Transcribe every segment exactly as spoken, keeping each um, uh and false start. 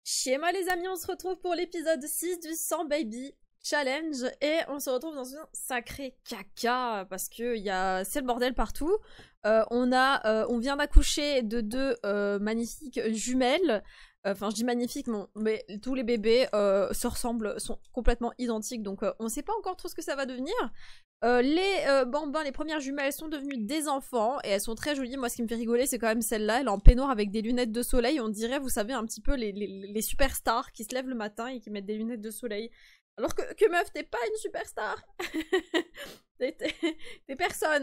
Schéma les amis, on se retrouve pour l'épisode six du cent Baby Challenge et on se retrouve dans un sacré caca parce que y a... c'est le bordel partout. Euh, on, a, euh, on vient d'accoucher de deux euh, magnifiques jumelles. Enfin, euh, je dis magnifiques, non, mais tous les bébés euh, se ressemblent, sont complètement identiques, donc euh, on ne sait pas encore trop ce que ça va devenir. Euh, les euh, bambins, les premières jumelles sont devenues des enfants et elles sont très jolies. Moi, ce qui me fait rigoler, c'est quand même celle-là. Elle est en peignoir avec des lunettes de soleil. On dirait, vous savez, un petit peu les, les, les superstars qui se lèvent le matin et qui mettent des lunettes de soleil. Alors que, que meuf, t'es pas une superstar. T'es personne.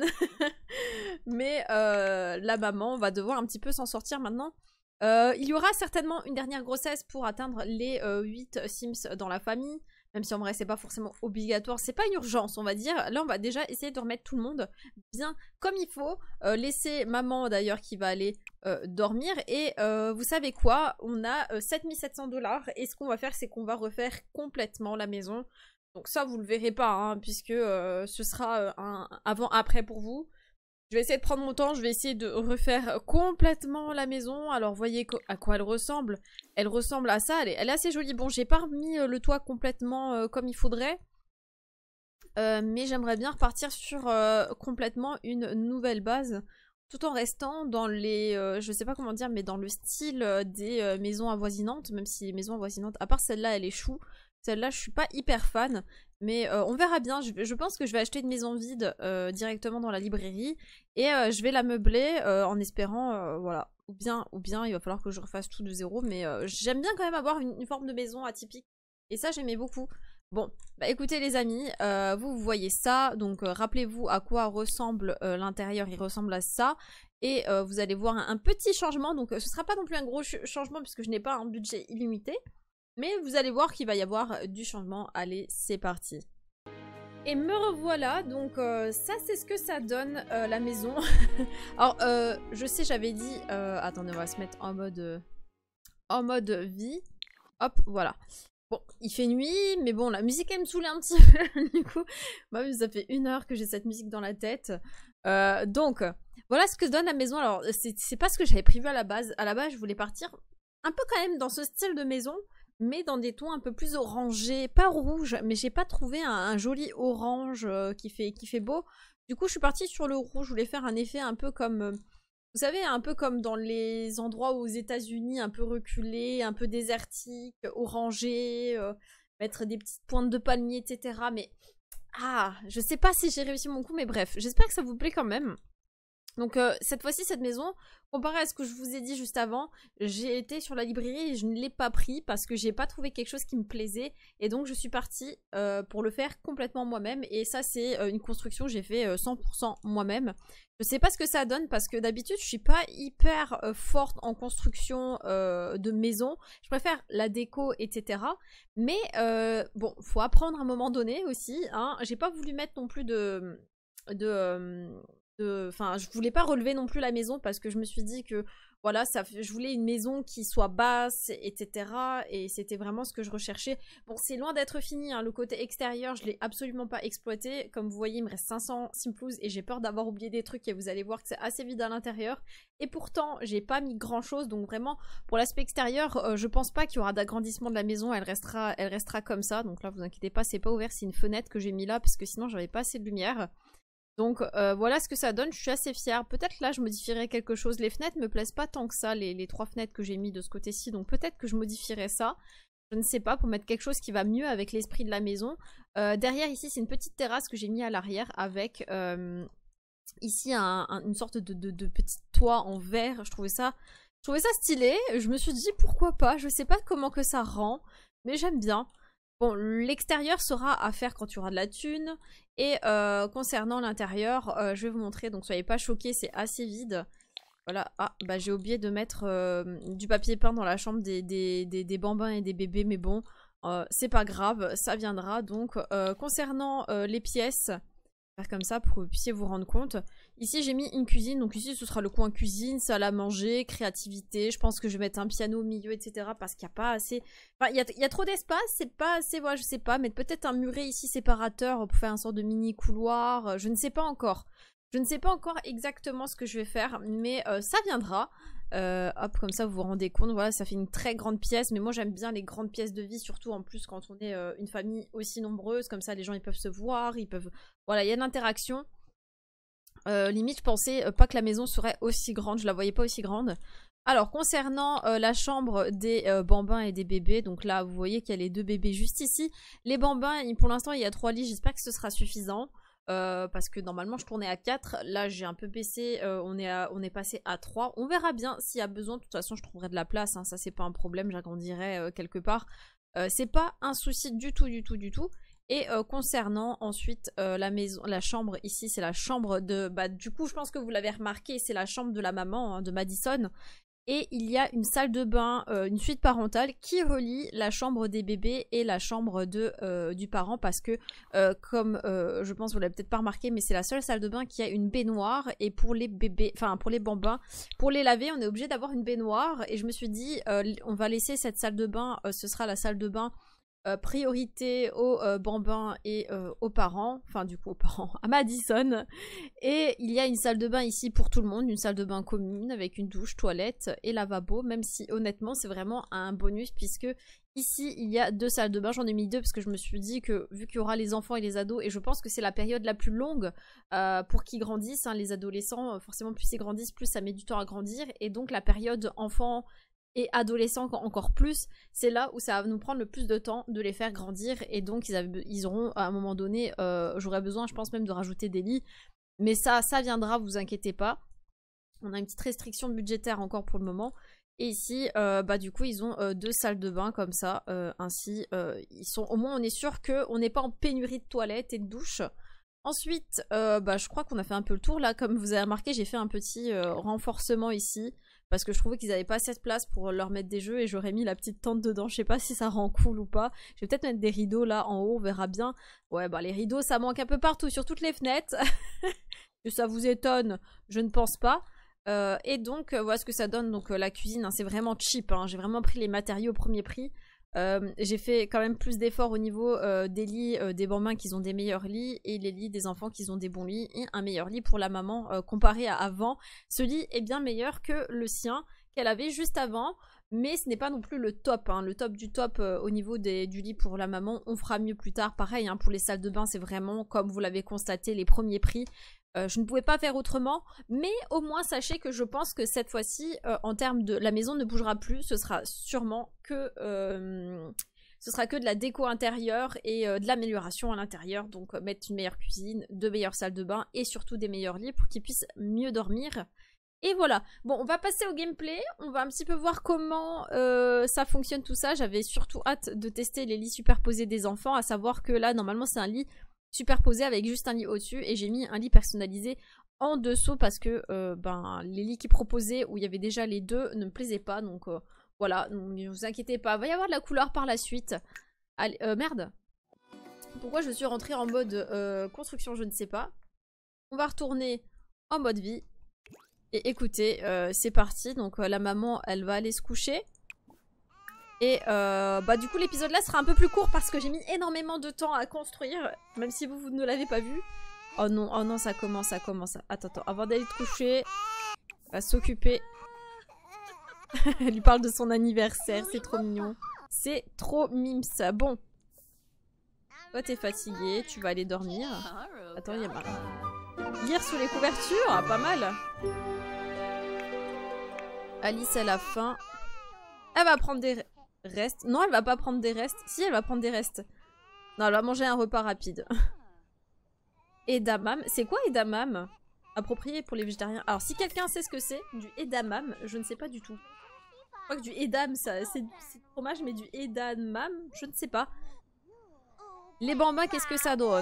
Mais euh, la maman va devoir un petit peu s'en sortir maintenant. Euh, il y aura certainement une dernière grossesse pour atteindre les euh, huit Sims dans la famille. Même si en vrai c'est pas forcément obligatoire, c'est pas une urgence on va dire. Là on va déjà essayer de remettre tout le monde bien comme il faut. Euh, laisser maman d'ailleurs qui va aller euh, dormir. Et euh, vous savez quoi, on a euh, sept mille sept cents dollars et ce qu'on va faire c'est qu'on va refaire complètement la maison. Donc ça vous le verrez pas hein, puisque euh, ce sera euh, un avant-après pour vous. Je vais essayer de prendre mon temps, je vais essayer de refaire complètement la maison. Alors voyez à quoi elle ressemble. Elle ressemble à ça, elle est, elle est assez jolie. Bon, j'ai pas remis le toit complètement euh, comme il faudrait. Euh, mais j'aimerais bien repartir sur euh, complètement une nouvelle base. Tout en restant dans les... Euh, je sais pas comment dire, mais dans le style euh, des euh, maisons avoisinantes. Même si les maisons avoisinantes, à part celle-là, elle est chou. Celle-là, je suis pas hyper fan. Mais euh, on verra bien. Je, je pense que je vais acheter une maison vide euh, directement dans la librairie. Et euh, je vais la meubler euh, en espérant... Euh, voilà. Ou bien, ou bien, il va falloir que je refasse tout de zéro. Mais euh, j'aime bien quand même avoir une, une forme de maison atypique. Et ça, j'aimais beaucoup. Bon, bah écoutez les amis, euh, vous, vous voyez ça. Donc euh, rappelez-vous à quoi ressemble euh, l'intérieur. Il ressemble à ça. Et euh, vous allez voir un, un petit changement. Donc euh, ce sera pas non plus un gros ch changement puisque je n'ai pas un budget illimité. Mais vous allez voir qu'il va y avoir du changement. Allez, c'est parti. Et me revoilà, donc euh, ça c'est ce que ça donne euh, la maison. Alors euh, je sais j'avais dit, euh, attendez on va se mettre en mode, euh, en mode vie. Hop, voilà. Bon, il fait nuit, mais bon la musique elle me saoulait un petit peu du coup. Moi ça fait une heure que j'ai cette musique dans la tête. Euh, donc voilà ce que donne la maison. Alors c'est pas ce que j'avais prévu à la base. À la base je voulais partir un peu quand même dans ce style de maison. Mais dans des tons un peu plus orangés, pas rouge, mais j'ai pas trouvé un, un joli orange euh, qui, fait, qui fait beau. Du coup, je suis partie sur le rouge, je voulais faire un effet un peu comme, euh, vous savez, un peu comme dans les endroits aux États-Unis, un peu reculés, un peu désertiques, orangés, euh, mettre des petites pointes de palmier, et cetera. Mais, ah, je sais pas si j'ai réussi mon coup, mais bref, j'espère que ça vous plaît quand même. Donc euh, cette fois-ci, cette maison, comparé à ce que je vous ai dit juste avant, j'ai été sur la librairie et je ne l'ai pas pris parce que j'ai pas trouvé quelque chose qui me plaisait. Et donc je suis partie euh, pour le faire complètement moi-même. Et ça c'est euh, une construction que j'ai fait euh, cent pour cent moi-même. Je sais pas ce que ça donne parce que d'habitude je suis pas hyper euh, forte en construction euh, de maison. Je préfère la déco, et cetera. Mais euh, bon, faut apprendre à un moment donné aussi. Hein. J'ai pas voulu mettre non plus de... de euh, Enfin, je voulais pas relever non plus la maison parce que je me suis dit que voilà, ça, je voulais une maison qui soit basse, et cetera. Et c'était vraiment ce que je recherchais. Bon, c'est loin d'être fini, hein. Le côté extérieur, je l'ai absolument pas exploité. Comme vous voyez, il me reste cinq cents simplouzes et j'ai peur d'avoir oublié des trucs et vous allez voir que c'est assez vide à l'intérieur. Et pourtant, j'ai pas mis grand chose, donc vraiment, pour l'aspect extérieur, euh, je pense pas qu'il y aura d'agrandissement de la maison, elle restera, elle restera comme ça. Donc là, vous inquiétez pas, c'est pas ouvert, c'est une fenêtre que j'ai mis là parce que sinon, j'avais pas assez de lumière. Donc euh, voilà ce que ça donne, je suis assez fière. Peut-être là je modifierai quelque chose. Les fenêtres me plaisent pas tant que ça, les, les trois fenêtres que j'ai mis de ce côté-ci. Donc peut-être que je modifierai ça. Je ne sais pas, pour mettre quelque chose qui va mieux avec l'esprit de la maison. Euh, derrière ici c'est une petite terrasse que j'ai mis à l'arrière avec euh, ici un, un, une sorte de, de, de petit toit en verre. Je trouvais ça, je trouvais ça stylé. Je me suis dit pourquoi pas, je sais pas comment que ça rend, mais j'aime bien. Bon, l'extérieur sera à faire quand il y aura de la thune. Et euh, concernant l'intérieur, euh, je vais vous montrer. Donc soyez pas choqués, c'est assez vide. Voilà. Ah, bah j'ai oublié de mettre euh, du papier peint dans la chambre des, des, des, des bambins et des bébés. Mais bon, euh, c'est pas grave, ça viendra. Donc euh, concernant euh, les pièces, faire comme ça pour que vous puissiez vous rendre compte. Ici j'ai mis une cuisine, donc ici ce sera le coin cuisine, salle à manger, créativité. Je pense que je vais mettre un piano au milieu, et cetera. Parce qu'il n'y a pas assez... Enfin, il y a, il y a trop d'espace, c'est pas assez... Voilà, je sais pas, mettre peut-être un muret ici séparateur pour faire un sort de mini couloir. Je ne sais pas encore. Je ne sais pas encore exactement ce que je vais faire, mais euh, ça viendra. Euh, hop, comme ça vous vous rendez compte, voilà, ça fait une très grande pièce, mais moi j'aime bien les grandes pièces de vie, surtout en plus quand on est euh, une famille aussi nombreuse, comme ça les gens ils peuvent se voir, ils peuvent... Voilà, il y a une interaction. Euh, limite, je pensais euh, pas que la maison serait aussi grande, je la voyais pas aussi grande. Alors, concernant euh, la chambre des euh, bambins et des bébés, donc là, vous voyez qu'il y a les deux bébés juste ici. Les bambins, pour l'instant, il y a trois lits, j'espère que ce sera suffisant. Euh, parce que normalement, je tournais à quatre. Là, j'ai un peu baissé, euh, on, est à, on est passé à trois. On verra bien s'il y a besoin. De toute façon, je trouverai de la place, hein, ça, c'est pas un problème, j'agrandirai euh, quelque part. Euh, c'est pas un souci du tout, du tout, du tout. Et euh, concernant ensuite euh, la maison, la chambre ici, c'est la chambre de... Bah, du coup, je pense que vous l'avez remarqué, c'est la chambre de la maman, hein, de Madison. Et il y a une salle de bain, euh, une suite parentale qui relie la chambre des bébés et la chambre de, euh, du parent parce que, euh, comme euh, je pense que vous l'avez peut-être pas remarqué, mais c'est la seule salle de bain qui a une baignoire et pour les bébés, enfin pour les bambins, pour les laver, on est obligé d'avoir une baignoire et je me suis dit, euh, on va laisser cette salle de bain, euh, ce sera la salle de bain Euh, priorité aux euh, bambins et euh, aux parents, enfin du coup aux parents, à Madison. Et il y a une salle de bain ici pour tout le monde, une salle de bain commune avec une douche, toilette et lavabo, même si honnêtement c'est vraiment un bonus puisque ici il y a deux salles de bain, j'en ai mis deux parce que je me suis dit que vu qu'il y aura les enfants et les ados, et je pense que c'est la période la plus longue euh, pour qu'ils grandissent, hein, les adolescents, forcément plus ils grandissent, plus ça met du temps à grandir, et donc la période enfant et adolescents encore plus, c'est là où ça va nous prendre le plus de temps de les faire grandir et donc ils, avaient, ils auront à un moment donné, euh, j'aurais besoin je pense même de rajouter des lits, mais ça, ça viendra, vous inquiétez pas. On a une petite restriction budgétaire encore pour le moment. Et ici, euh, bah du coup, ils ont euh, deux salles de bain comme ça, euh, ainsi, euh, ils sont, au moins on est sûr qu'on n'est pas en pénurie de toilettes et de douches. Ensuite, euh, bah, je crois qu'on a fait un peu le tour là, comme vous avez remarqué, j'ai fait un petit euh, renforcement ici. Parce que je trouvais qu'ils n'avaient pas assez de place pour leur mettre des jeux et j'aurais mis la petite tente dedans. Je sais pas si ça rend cool ou pas. Je vais peut-être mettre des rideaux là en haut, on verra bien. Ouais, bah les rideaux ça manque un peu partout sur toutes les fenêtres. Que ça vous étonne, je ne pense pas. Euh, et donc euh, voilà ce que ça donne. Donc euh, la cuisine, hein, c'est vraiment cheap. Hein. J'ai vraiment pris les matériaux au premier prix. Euh, j'ai fait quand même plus d'efforts au niveau euh, des lits euh, des bambins qui ont des meilleurs lits et les lits des enfants qui ont des bons lits et un meilleur lit pour la maman euh, comparé à avant. Ce lit est bien meilleur que le sien qu'elle avait juste avant, mais ce n'est pas non plus le top, hein. Le top du top euh, au niveau des, du lit pour la maman, on fera mieux plus tard. Pareil, hein, pour les salles de bain, c'est vraiment, comme vous l'avez constaté, les premiers prix. Euh, je ne pouvais pas faire autrement, mais au moins sachez que je pense que cette fois-ci, euh, en termes de... La maison ne bougera plus, ce sera sûrement que... Euh, ce sera que de la déco intérieure et euh, de l'amélioration à l'intérieur, donc euh, mettre une meilleure cuisine, de meilleures salles de bain et surtout des meilleurs lits pour qu'ils puissent mieux dormir. Et voilà, bon on va passer au gameplay, on va un petit peu voir comment euh, ça fonctionne tout ça. J'avais surtout hâte de tester les lits superposés des enfants, à savoir que là normalement c'est un lit superposé avec juste un lit au-dessus et j'ai mis un lit personnalisé en dessous parce que euh, ben, les lits qu'ils proposaient où il y avait déjà les deux ne me plaisaient pas, donc euh, voilà, ne vous inquiétez pas, il va y avoir de la couleur par la suite. Allez, euh, merde, pourquoi je suis rentrée en mode euh, construction, je ne sais pas. On va retourner en mode vie et écoutez, euh, c'est parti. Donc euh, la maman elle va aller se coucher. Et euh, bah du coup l'épisode là sera un peu plus court parce que j'ai mis énormément de temps à construire, même si vous, vous ne l'avez pas vu. Oh non, oh non, ça commence, ça commence. Attends, attends, avant d'aller te coucher, va s'occuper. Elle lui parle de son anniversaire, c'est trop mignon. C'est trop mimes. Bon. Toi t'es fatigué, tu vas aller dormir. Attends, il y a marre. Lire sous les couvertures, ah, pas mal. Alice elle a faim. Elle va prendre des... restes. Non, elle va pas prendre des restes. Si, elle va prendre des restes. Non, elle va manger un repas rapide. Edamame. C'est quoi edamame? Approprié pour les végétariens. Alors, si quelqu'un sait ce que c'est, du edamame, je ne sais pas du tout. Je crois que du edam, c'est du fromage, mais du edamame, je ne sais pas. Les bambins, qu'est-ce que ça donne?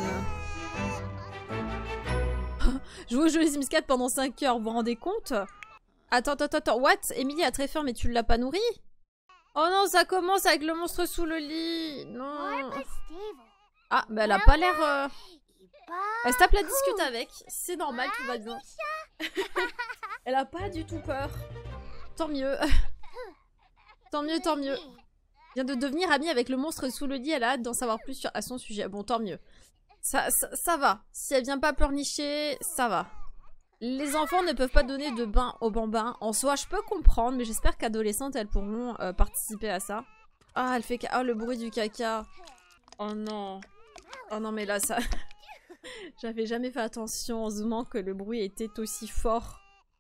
Jouer au jeu les Sims quatre pendant cinq heures, vous vous rendez compte? Attends, attends, attends. What? Emily a très faim, mais tu ne l'as pas nourrie? Oh non, ça commence avec le monstre sous le lit. Non. Ah, mais elle a pas l'air... Euh... Elle se tape la discute avec. C'est normal, tout va bien. Elle a pas du tout peur. Tant mieux. Tant mieux, tant mieux. Vient de devenir amie avec le monstre sous le lit. Elle a hâte d'en savoir plus sur... à son sujet. Bon, tant mieux. Ça, ça, ça va. Si elle vient pas pleurnicher, ça va. Les enfants ne peuvent pas donner de bain aux bambins. En soi, je peux comprendre, mais j'espère qu'adolescentes, elles pourront euh, participer à ça. Ah, elle fait... Ah, le bruit du caca. Oh non. Oh non, mais là, ça... J'avais jamais fait attention en zoomant que le bruit était aussi fort.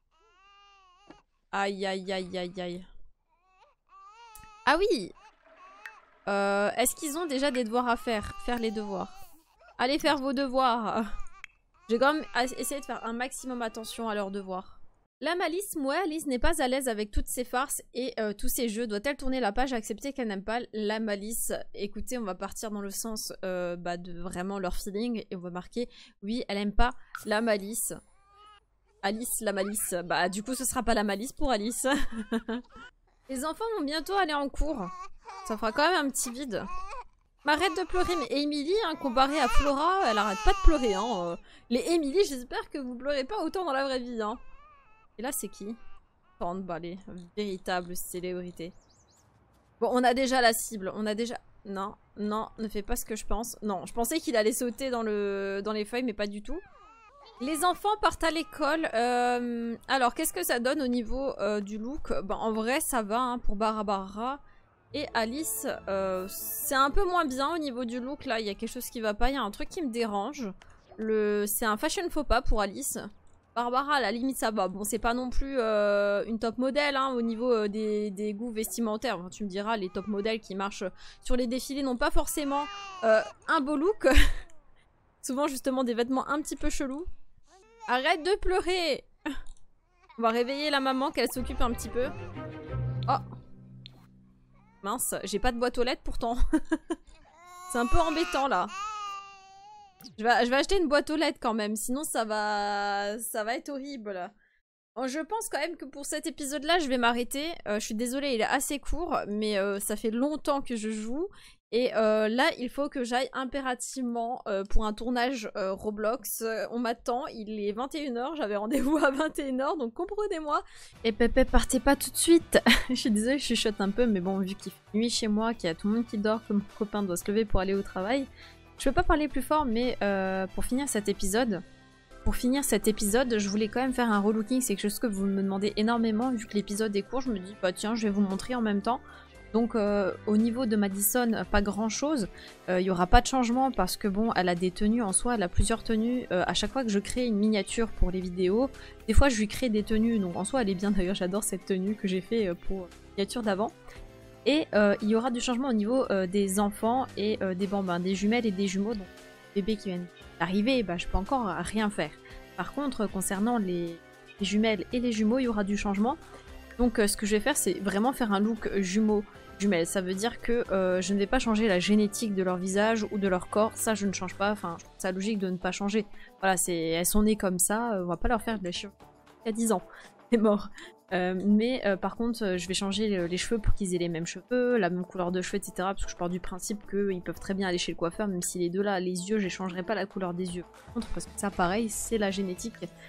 Aïe, aïe, aïe, aïe, aïe. Ah oui. euh, Est-ce qu'ils ont déjà des devoirs à faire? Faire les devoirs. Allez faire vos devoirs. J'ai quand même essayé de faire un maximum attention à leurs devoirs. La malice, moi, Alice n'est pas à l'aise avec toutes ces farces et euh, tous ces jeux. Doit-elle tourner la page et accepter qu'elle n'aime pas la malice? Écoutez, on va partir dans le sens euh, bah, de vraiment leur feeling et on va marquer oui, elle aime pas la malice. Alice, la malice. Bah du coup, ce sera pas la malice pour Alice. Les enfants vont bientôt aller en cours. Ça fera quand même un petit vide. Arrête de pleurer, mais Emily, hein, comparée à Flora, elle arrête pas de pleurer. Hein. Euh, les Emily, j'espère que vous pleurez pas autant dans la vraie vie. Hein. Et là, c'est qui? Thornballet, véritable célébrité. Bon, on a déjà la cible. On a déjà... Non, non, ne fais pas ce que je pense. Non, je pensais qu'il allait sauter dans, le... dans les feuilles, mais pas du tout. Les enfants partent à l'école. Euh... Alors, qu'est-ce que ça donne au niveau euh, du look? Ben, en vrai, ça va hein, pour Barbara. Et Alice, euh, c'est un peu moins bien au niveau du look. Là, il y a quelque chose qui va pas. Il y a un truc qui me dérange. Le... C'est un fashion faux pas pour Alice. Barbara, à la limite, ça va. Bon, c'est pas non plus euh, une top modèle hein, au niveau euh, des, des goûts vestimentaires. Enfin, tu me diras, les top modèles qui marchent sur les défilés n'ont pas forcément euh, un beau look. Souvent, justement, des vêtements un petit peu chelous. Arrête de pleurer. On va réveiller la maman qu'elle s'occupe un petit peu. Oh. Mince, j'ai pas de boîte aux lettres pourtant. C'est un peu embêtant là. Je vais, je vais acheter une boîte aux lettres quand même, sinon ça va, ça va être horrible. Bon, je pense quand même que pour cet épisode-là, je vais m'arrêter. Euh, je suis désolée, il est assez court, mais euh, ça fait longtemps que je joue. Et euh, là, il faut que j'aille impérativement euh, pour un tournage euh, Roblox. Euh, on m'attend, il est vingt et une heures, j'avais rendez-vous à vingt et une heures, donc comprenez-moi. Et Pépé, partez pas tout de suite. Je suis désolée, je chuchote un peu, mais bon, vu qu'il fait nuit chez moi, qu'il y a tout le monde qui dort, que mon copain doit se lever pour aller au travail, je peux pas parler plus fort, mais euh, pour finir cet épisode... Pour finir cet épisode, je voulais quand même faire un relooking, c'est quelque chose que vous me demandez énormément, vu que l'épisode est court, je me dis, bah tiens, je vais vous montrer en même temps. Donc euh, au niveau de Madison, pas grand chose, il euh, n'y aura pas de changement parce que bon, elle a des tenues en soi, elle a plusieurs tenues. Euh, à chaque fois que je crée une miniature pour les vidéos, des fois je lui crée des tenues, donc en soi elle est bien, d'ailleurs j'adore cette tenue que j'ai fait pour la miniature d'avant. Et euh, il y aura du changement au niveau euh, des enfants et euh, des bambins, des jumelles et des jumeaux, donc bébés qui viennent d'arriver, bah, je peux encore rien faire. Par contre, concernant les, les jumelles et les jumeaux, il y aura du changement. Donc euh, ce que je vais faire, c'est vraiment faire un look jumeaux-jumelles. Ça veut dire que euh, je ne vais pas changer la génétique de leur visage ou de leur corps. Ça, je ne change pas. Enfin, je trouve ça logique de ne pas changer. Voilà, elles sont nées comme ça. Euh, on va pas leur faire de la chirurgie. Il y a dix ans. C'est mort. Euh, mais euh, par contre, euh, je vais changer le, les cheveux pour qu'ils aient les mêmes cheveux, la même couleur de cheveux, et cetera. Parce que je pars du principe qu'ils peuvent très bien aller chez le coiffeur, même si les deux là, les yeux, je changerai pas la couleur des yeux. Par contre, parce que ça, pareil, c'est la génétique.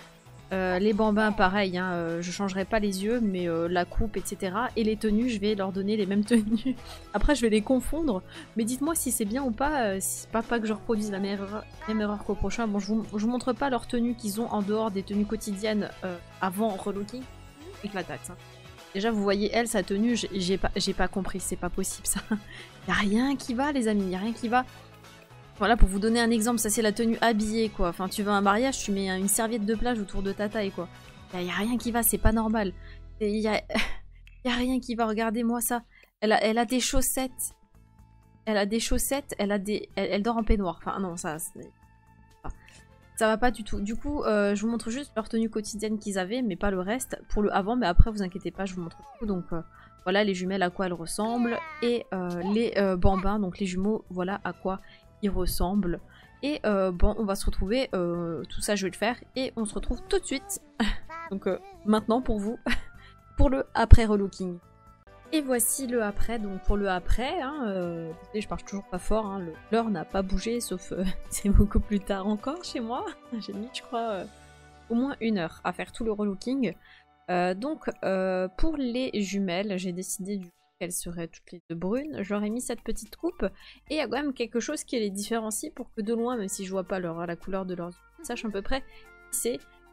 Euh, les bambins, pareil, hein, euh, je changerai pas les yeux, mais euh, la coupe, et cetera. Et les tenues, je vais leur donner les mêmes tenues. Après, je vais les confondre. Mais dites-moi si c'est bien ou pas, euh, si pas, pas que je reproduise la même erreur, même erreur qu'au prochain. Bon, je vous, je vous montre pas leurs tenues qu'ils ont en dehors des tenues quotidiennes euh, avant relooking. Éclatate. Hein. Déjà, vous voyez, elle, sa tenue, j'ai pas, j'ai pas compris, c'est pas possible ça. Y a rien qui va, les amis, y a rien qui va. Voilà, pour vous donner un exemple, ça c'est la tenue habillée, quoi. Enfin, tu vas à un mariage, tu mets une serviette de plage autour de ta taille, quoi. Y a, y a rien qui va, c'est pas normal. Y a, y a rien qui va, regardez-moi ça. Elle a, elle a des chaussettes. Elle a des chaussettes, elle a des... Elle, elle dort en peignoir. Enfin, non, ça... Ça va pas du tout. Du coup, euh, je vous montre juste leur tenue quotidienne qu'ils avaient, mais pas le reste. Pour le avant, mais après, vous inquiétez pas, je vous montre tout. Donc, euh, voilà les jumelles à quoi elles ressemblent. Et euh, les euh, bambins, donc les jumeaux, voilà à quoi ils ressemblent. Et euh, bon, on va se retrouver, euh, tout ça je vais le faire. Et on se retrouve tout de suite. Donc, euh, maintenant pour vous, pour le après relooking. Et voici le après, donc pour le après, hein, euh, je parle toujours pas fort, hein, l'heure n'a pas bougé, sauf euh, c'est beaucoup plus tard encore chez moi. J'ai mis, je crois, euh, au moins une heure à faire tout le relooking. Euh, donc euh, pour les jumelles, j'ai décidé du coup qu'elles seraient toutes les deux brunes. Je leur ai mis cette petite coupe, et il y a quand même quelque chose qui les différencie pour que de loin, même si je vois pas leur, la couleur de leurs yeux, je sache à peu près qui c'est.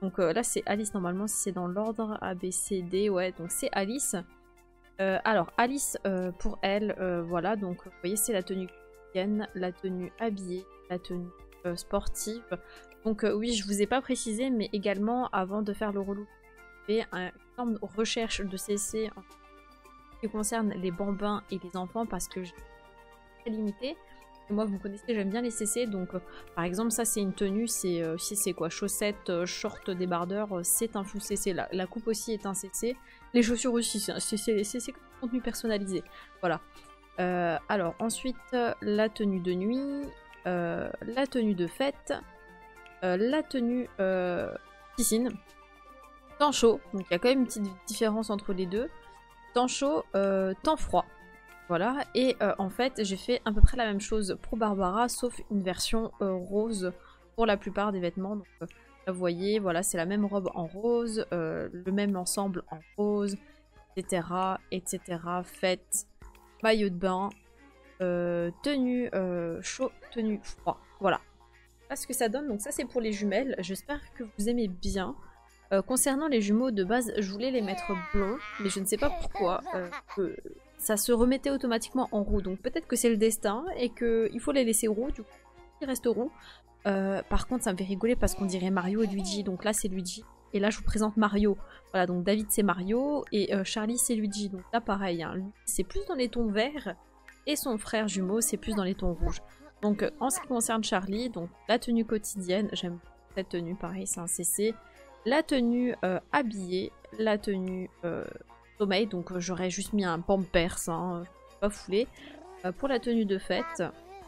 Donc euh, là c'est Alice normalement si c'est dans l'ordre A, B, C, D, ouais donc c'est Alice. Euh, alors Alice euh, pour elle, euh, voilà donc vous voyez c'est la tenue quotidienne, la tenue habillée, la tenue euh, sportive. Donc euh, oui je vous ai pas précisé mais également avant de faire le relou, j'ai fait une énorme recherche de C C en ce qui concerne les bambins et les enfants parce que j'ai très limité. Et moi vous me connaissez j'aime bien les C C donc euh, par exemple ça c'est une tenue, c'est euh, si c'est quoi chaussettes, euh, short, débardeur, euh, c'est un full C C. La, la coupe aussi est un C C. Les chaussures aussi c'est un C C, les C C comme contenu personnalisé. Voilà. Euh, alors ensuite euh, la tenue de nuit, euh, la tenue de fête, euh, la tenue euh, piscine, temps chaud, donc il y a quand même une petite différence entre les deux. Temps chaud, euh, temps froid. Voilà, et euh, en fait j'ai fait à peu près la même chose pour Barbara, sauf une version euh, rose pour la plupart des vêtements. Donc euh, là, vous voyez, voilà, c'est la même robe en rose, euh, le même ensemble en rose, et cetera, et cetera. Fête, maillot de bain, euh, tenue euh, chaud, tenue froid. Voilà. Voilà ce que ça donne. Donc ça c'est pour les jumelles. J'espère que vous aimez bien. Euh, concernant les jumeaux, de base, je voulais les mettre blonds, mais je ne sais pas pourquoi. Euh, que ça se remettait automatiquement en roux. Donc peut-être que c'est le destin et qu'il faut les laisser roux, du coup, ils restent roux. Euh, par contre, ça me fait rigoler parce qu'on dirait Mario et Luigi. Donc là, c'est Luigi. Et là, je vous présente Mario. Voilà, donc David, c'est Mario. Et euh, Charlie, c'est Luigi. Donc là, pareil. Hein, lui, c'est plus dans les tons verts. Et son frère jumeau, c'est plus dans les tons rouges. Donc, euh, en ce qui concerne Charlie, donc la tenue quotidienne, j'aime cette tenue. Pareil, c'est un C C. La tenue euh, habillée, la tenue euh, sommeil, donc euh, j'aurais juste mis un pampers, hein, pas foulé. Euh, pour la tenue de fête,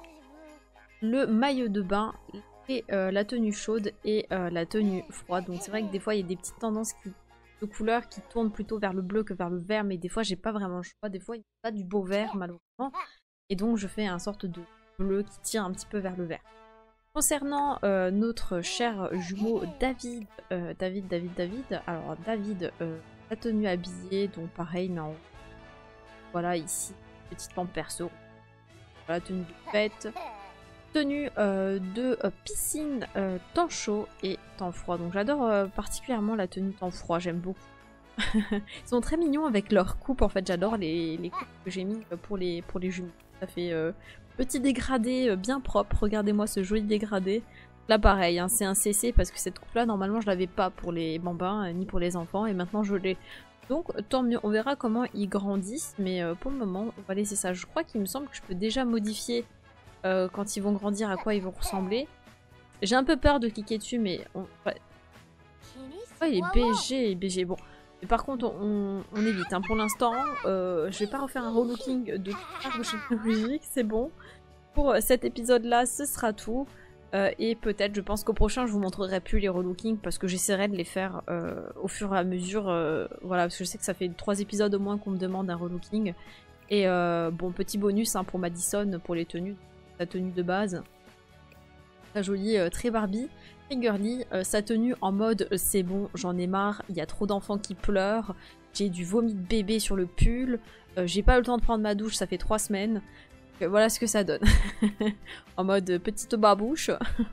le maillot de bain, et euh, la tenue chaude et euh, la tenue froide. Donc c'est vrai que des fois il y a des petites tendances qui, de couleurs qui tournent plutôt vers le bleu que vers le vert, mais des fois j'ai pas vraiment le choix, des fois il n'y a pas du beau vert malheureusement. Et donc je fais un sorte de bleu qui tire un petit peu vers le vert. Concernant euh, notre cher jumeau David, euh, David, David, David, alors David, euh, la tenue habillée, donc pareil, mais en... voilà ici, petite pampers, voilà, tenue de fête, tenue euh, de euh, piscine, euh, temps chaud et temps froid. Donc j'adore euh, particulièrement la tenue temps froid, j'aime beaucoup. Ils sont très mignons avec leur coupe, en fait, j'adore les, les coupes que j'ai mis pour les, pour les jumeaux. Ça fait... Euh, petit dégradé euh, bien propre, regardez-moi ce joli dégradé. Là pareil, hein, c'est un C C parce que cette coupe là normalement je l'avais pas pour les bambins euh, ni pour les enfants et maintenant je l'ai. Donc tant mieux, on verra comment ils grandissent mais euh, pour le moment on va laisser ça. Je crois qu'il me semble que je peux déjà modifier euh, quand ils vont grandir à quoi ils vont ressembler. J'ai un peu peur de cliquer dessus mais on... Ouais. Oh, il est B G, B G, bon. Mais par contre on, on évite, hein. Pour l'instant euh, je vais pas refaire un relooking de l'arbre généalogique, c'est bon. Pour cet épisode là ce sera tout euh, et peut-être je pense qu'au prochain je vous montrerai plus les relookings parce que j'essaierai de les faire euh, au fur et à mesure, euh, voilà parce que je sais que ça fait trois épisodes au moins qu'on me demande un relooking et euh, bon petit bonus hein, pour Madison pour les tenues, sa tenue de base très jolie, euh, très Barbie, très girly, euh, sa tenue en mode euh, c'est bon j'en ai marre, il y a trop d'enfants qui pleurent, j'ai du vomi de bébé sur le pull, euh, j'ai pas eu le temps de prendre ma douche ça fait trois semaines. Voilà ce que ça donne. En mode petite babouche.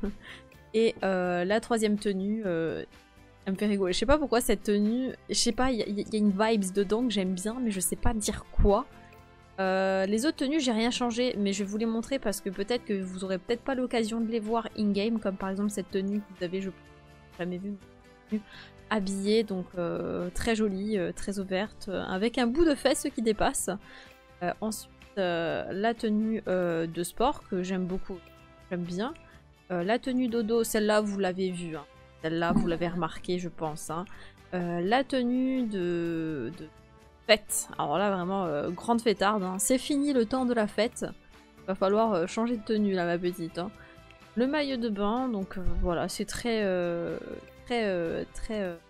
Et euh, la troisième tenue, euh, elle me fait rigoler. Je sais pas pourquoi cette tenue, je sais pas, il y, y a une vibes dedans que j'aime bien, mais je sais pas dire quoi. Euh, les autres tenues, j'ai rien changé, mais je vais vous les montrer parce que peut-être que vous aurez peut-être pas l'occasion de les voir in-game, comme par exemple cette tenue que vous avez, je jamais vu, habillée, donc euh, très jolie, euh, très ouverte, euh, avec un bout de fesse qui dépasse. Euh, ensuite, Euh, la tenue euh, de sport que j'aime beaucoup, j'aime bien. Euh, la tenue dodo, celle-là vous l'avez vue, hein. Celle-là vous l'avez remarqué je pense. Hein. Euh, la tenue de, de fête, alors là vraiment euh, grande fêtarde, hein. C'est fini le temps de la fête, va falloir euh, changer de tenue là ma petite. Hein. Le maillot de bain, donc euh, voilà c'est très euh, très euh, très euh,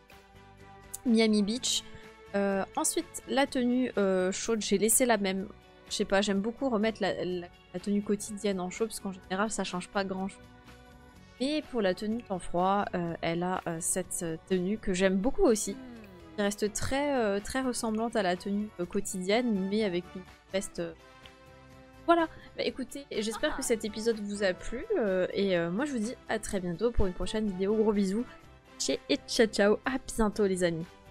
Miami Beach. Euh, ensuite la tenue euh, chaude, j'ai laissé la même. Je sais pas, j'aime beaucoup remettre la, la, la tenue quotidienne en chaud parce qu'en général ça change pas grand chose. Et pour la tenue en froid, euh, elle a euh, cette tenue que j'aime beaucoup aussi. Qui reste très, euh, très ressemblante à la tenue euh, quotidienne mais avec une veste. Euh... Voilà, bah, écoutez, j'espère que cet épisode vous a plu euh, et euh, moi je vous dis à très bientôt pour une prochaine vidéo. Gros bisous, et ciao ciao, à bientôt les amis.